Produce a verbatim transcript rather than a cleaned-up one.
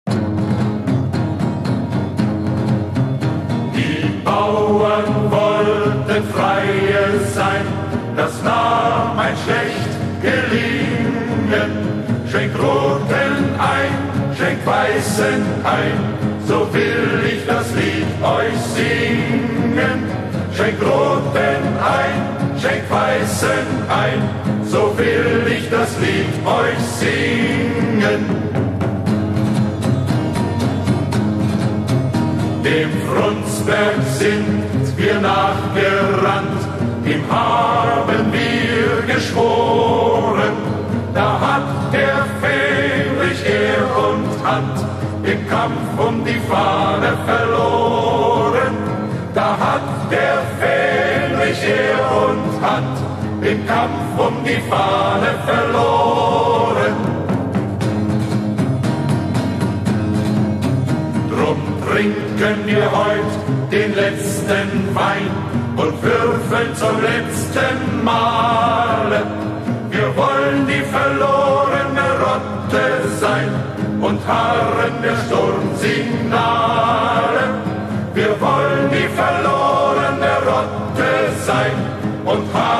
Die Bauern wollten freie sein, das nahm ein schlecht gelingen. Schenkt Roten ein, schenkt Weißen ein, so will ich das Lied euch singen. Schenkt Roten ein, schenkt Weißen ein, so will ich das Lied euch singen. Dem Frundsberg sind wir nachgerannt, ihm haben wir geschworen. Da hat der Fähnrich Ehr und Hand im Kampf um die Fahne verloren. Da hat der Fähnrich Ehr und Hand im Kampf um die Fahne verloren. Drum trinken wir heut den letzten Wein und würfeln zum letzten Male. Wir wollen die verlorene Rotte sein und harren der Sturmsignale. Wir wollen die verlorene Rotte sein und harren